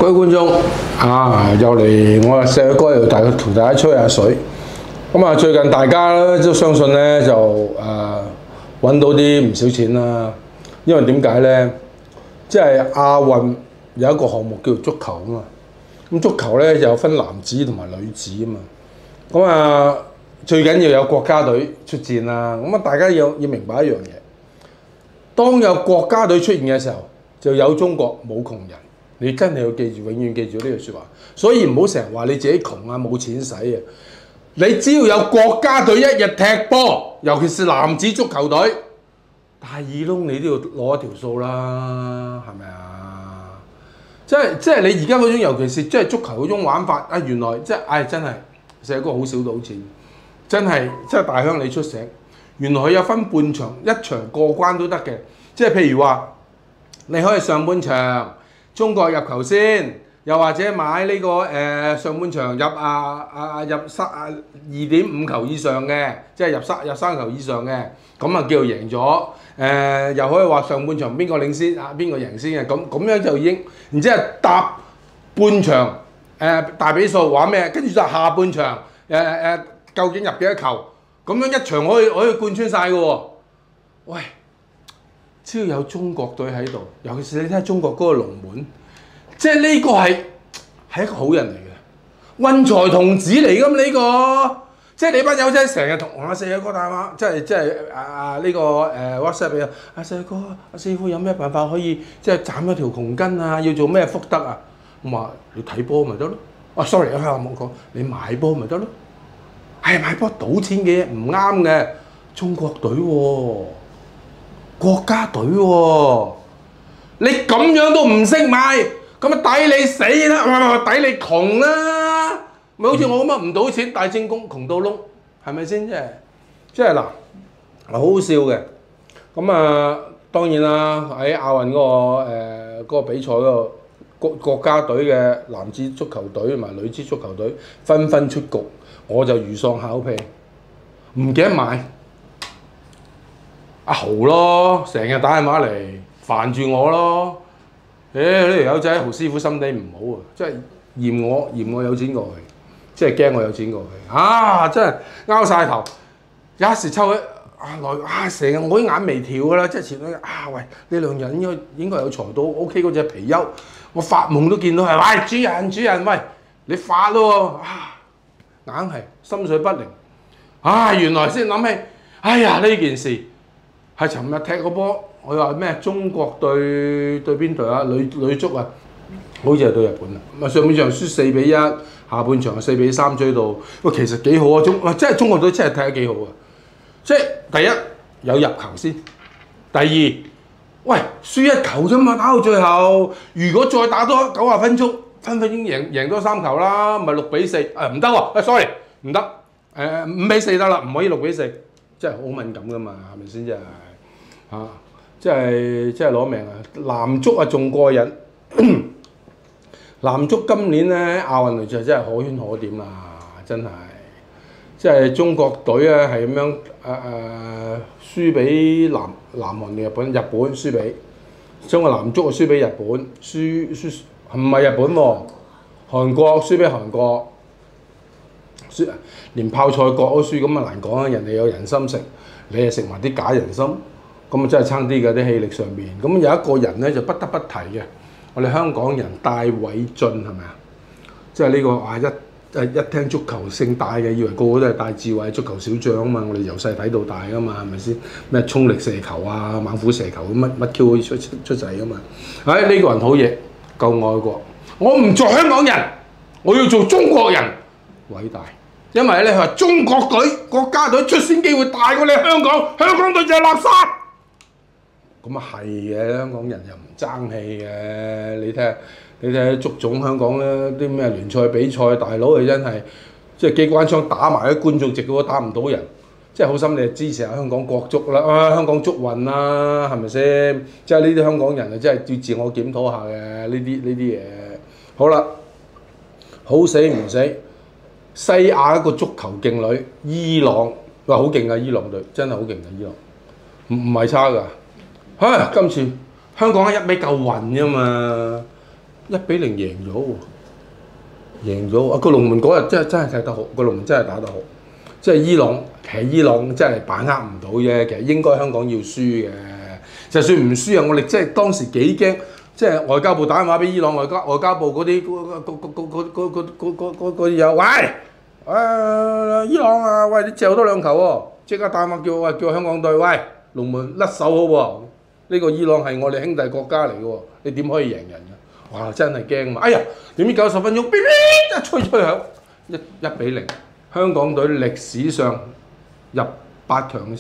各位觀眾又嚟我細佬哥又同大家吹下水。咁啊，最近大家都相信咧就揾到啲唔少錢啦。因為點解咧？即係亞運有一個項目叫做足球啊嘛。咁足球咧就有分男子同埋女子啊嘛。咁啊，最緊要有國家隊出戰啦。咁啊，大家要明白一樣嘢。當有國家隊出現嘅時候，就有中國冇窮人。你真係要記住，永遠記住呢句説話。所以唔好成日話你自己窮啊，冇錢使啊。你只要有國家隊一日踢波，尤其是男子足球隊，大耳窿你都要攞一條數啦，係咪啊？即係你而家嗰種，尤其是即係足球嗰種玩法啊，原來真係細個好少賭錢，真係大鄉里出醒。原來佢有分半場、一場過關都得嘅，即係譬如話你可以上半場中國入球先。又或者買呢個上半場入2.5球以上嘅，即係入3球以上嘅，咁啊叫做贏咗。又可以話上半場邊個領先邊個贏先嘅，咁樣就已經，然之後搭半場大比數玩咩？跟住就下半場究竟入幾多球？咁樣一場可以貫穿晒嘅喎。喂，只要有中國隊喺度，尤其是你睇下中國嗰個龍門。即係呢個係一個好人嚟嘅，運財童子嚟㗎嘛呢個，即係你班友仔成日同阿四哥打話，呢個WhatsApp 俾阿四哥，阿師傅有咩辦法可以即係斬一條窮筋啊？要做咩福德啊？我話你睇波咪得咯。sorry 啊，我冇講，你買波咪得咯。買波賭錢嘅唔啱嘅，中國隊喎，國家隊喎，你咁樣都唔識買。咁啊抵你死啦，抵你窮啦！咪好似我咁啊，唔賭錢大精工，窮到窿，係咪先？即係嗱，好好笑嘅。咁啊，當然啦，喺亞運嗰個比賽嗰個國家隊嘅男子足球隊同埋女子足球隊紛紛出局，我就如喪考妣，唔記得買阿豪咯，成日打電話嚟煩住我咯。呢條友仔豪師傅心地唔好啊！即係嫌我有錢過佢，即係驚我有錢過佢真係拗晒頭。有一時抽佢成日我啲眼眉跳㗎啦，即係前兩日喂，呢兩人應該有財到 OK 嗰隻貔貅，我發夢都見到係喂主人喂你發咯硬係心水不寧。原來先諗起，呢件事係尋日踢個波。我話咩？中國對邊隊啊？女足啊，好似係對日本啊。上半場輸4-1，下半場4-3追到。喂，其實幾好啊！真係中國隊真係踢得幾好啊！即係第一有入球先，第二喂輸1球啫嘛，打到最後，如果再打多90分鐘，分鐘贏多3球啦，咪6-4。唔得喎，sorry 唔得，5-4得啦，唔可以6-4，真係好敏感噶嘛，係咪先？真係即係攞命啊！男足啊仲過癮，男足今年咧亞運嚟就真係可圈可點啦，真係，即係中國隊啊係咁樣輸俾南韓定日本輸俾，中國男足啊輸俾日本，輸唔係日本喎，韓國輸俾韓國，連泡菜國都輸，咁啊難講啊！人哋有人參食，你係食埋啲假人參。咁啊真係差啲嘅啲氣力上面，咁有一個人咧就不得不提嘅，我哋香港人戴偉浚係咪啊？即係呢個一聽足球姓戴嘅，以為個個都係戴志偉足球小將啊嘛！我哋由細睇到大噶嘛，係咪先？咩衝力射球啊、猛虎射球乜 Q 可以出世噶嘛？呢個人好嘢，夠愛國。我唔做香港人，我要做中國人，偉大。因為咧佢話中國隊國家隊出線機會大過你香港，香港隊就係垃圾。咁啊係嘅，香港人又唔爭氣嘅。你睇下足總香港咧啲咩聯賽比賽，大佬佢真係即係機關槍打埋啲觀眾席嗰個打唔到人，即係好心你就支持下香港國足啦，香港足運啦，係咪先？即係呢啲香港人啊，真係要自我檢討下嘅呢啲嘢。好啦，好死唔死，西亞一個足球勁女伊朗，哇好勁啊！伊朗隊真係好勁啊！伊朗唔係差㗎。今次香港一味夠運啫嘛， 1-0贏咗喎，贏咗啊！個龍門嗰日真係踢得好，個龍門真係打得好。即係伊朗，其實伊朗真係把握唔到啫。其實應該香港要輸嘅，就算唔輸啊，我哋即係當時幾驚，即係外交部打電話俾伊朗外交部嗰啲啲友，喂，伊朗啊，喂你借多2球喎，即刻打電話叫香港隊，喂龍門甩手好喎，呢個伊朗係我哋兄弟國家嚟嘅喎，你點可以贏人㗎？哇！真係驚嘛！哎呀，點知90分鐘，一吹響1-0。香港隊歷史上入8強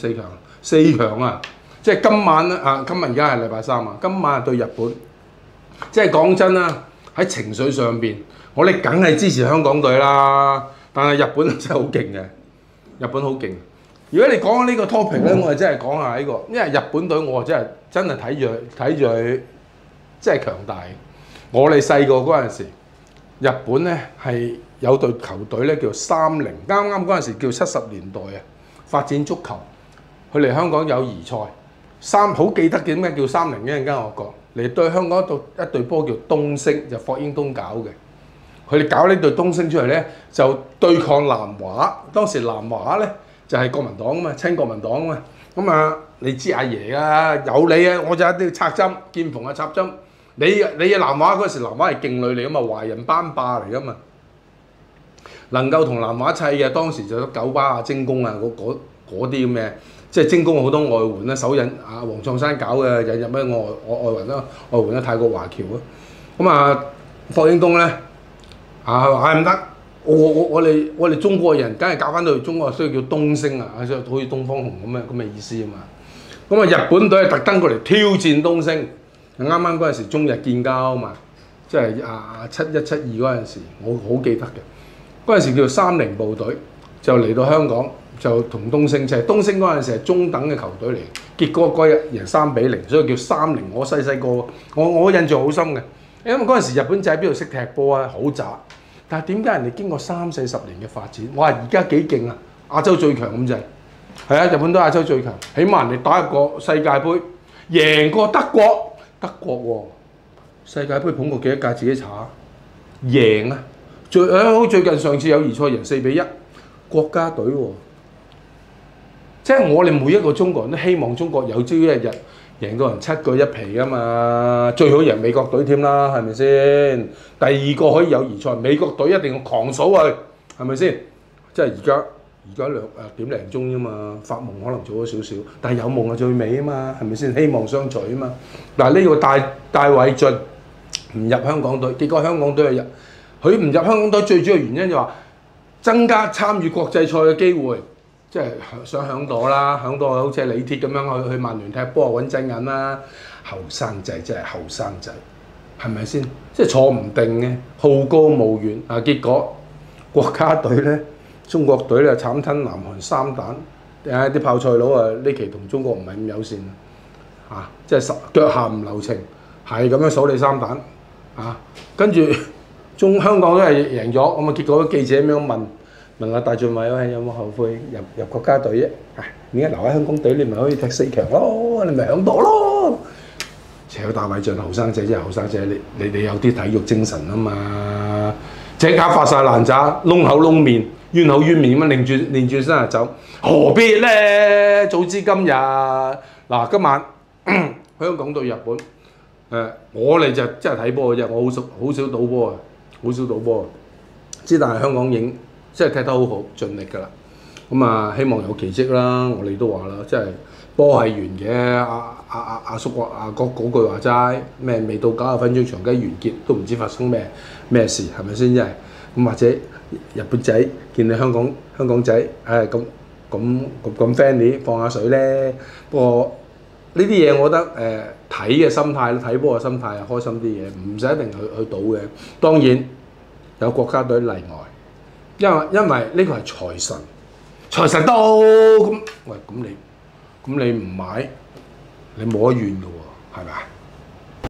4強啊！即係今晚啊，今日而家係禮拜3啊，今晚係對日本。即係講真啦，喺情緒上邊，我哋梗係支持香港隊啦。但係日本真係好勁嘅，日本好勁。如果你講呢個 topic 咧，我係真係講下呢個，因為日本隊我真係睇住佢，真係強大。我哋細個嗰陣時，日本咧係有隊球隊咧叫30，啱啱嗰陣時叫70年代啊，發展足球，佢嚟香港友誼賽，好記得嘅點解叫30，一陣間我講嚟對香港一隊波叫東昇，就霍英東搞嘅。佢哋搞呢隊東昇出嚟咧，就對抗南華。當時南華咧就係國民黨啊嘛，親國民黨啊嘛。咁啊，你知阿爺啊，有你啊，我就一定要插針，見縫啊插針。你嘅南華嗰時，南華係勁旅嚟噶嘛，華人班霸嚟噶嘛。能夠同南華砌嘅，當時就有九巴啊、精工啊嗰啲咁嘅，即係精工好多外援啦，首引啊黃創山搞嘅引入咩外援啦，外援啦泰國華僑啊。咁啊，霍英東咧啊唔得，我哋中國人梗係搞翻到中國，所以叫東昇啊，好似東方紅咁嘅意思啊嘛。咁啊，日本隊係特登過嚟挑戰東昇，啱啱嗰陣時中日建交啊嘛，即係71、72嗰陣時，我好記得嘅。嗰陣時叫做30部隊，就嚟到香港就同東昇砌。東昇嗰陣時係中等嘅球隊嚟，結果嗰日贏3-0，所以叫30。我細個，我印象好深嘅，因為嗰陣時日本仔邊度識踢波啊，好渣。但係點解人哋經過30、40年嘅發展，哇！而家幾勁啊，亞洲最強咁滯。係啊，日本都亞洲最強，起碼人哋打入個世界盃，贏過德國喎。世界盃捧過幾多屆自己查？贏啊！最近上次友誼賽贏4-1，國家隊喎。即係我哋每一個中國人都希望中國有朝一日贏到人7個一皮㗎嘛，最好贏美國隊添啦，係咪先？第二個可以友誼賽，美國隊一定要狂數佢，係咪先？即係而家點零鐘啫嘛，發夢可能早咗少少，但係有夢係最美啊嘛，係咪先？希望相隨啊嘛。嗱，呢個戴偉浚唔入香港隊，結果香港隊入。佢唔入香港隊最主要原因就話增加參與國際賽嘅機會，即係想響朵啦，響朵好似李鐵咁樣去曼聯踢波揾真銀啦。後生仔真係後生仔，係咪先？即係坐唔定嘅，好高騖遠啊！結果國家隊咧，中國隊咧慘吞南韓3蛋，啲泡菜佬啊呢期同中國唔係咁友善啊！即係腳下唔留情，係咁樣數你3蛋啊！跟住。香港都係贏咗，咁啊結果記者咁樣問阿戴俊偉喂，有冇後悔入國家隊啫？點解留喺香港隊？你咪可以踢4強咯，你咪響度咯。扯戴偉浚後生仔真係後生仔，你有啲體育精神啊嘛！隻腳發晒爛渣，窿口窿面，冤口冤面咁樣擰住身就走，何必咧？早知今日嗱，今晚香港對日本，我哋就真係睇波嘅啫，我好少賭波啊。好少賭波，但係香港影即係踢得好好，盡力㗎啦。咁啊，希望有奇蹟啦！我哋都話啦，即係波係完嘅。阿叔阿哥嗰句話齋，咩未到90分鐘場雞完結都唔知發生咩事，係咪先？真係咁，或者日本仔見你香港仔，咁 friendly 放下水咧。不過呢啲嘢我覺得睇嘅心態，睇波嘅心態係開心啲嘢，唔使一定去賭嘅。當然有國家隊例外，因為呢個係財神到咁，喂咁你唔買，你冇得怨嘅喎，係咪啊？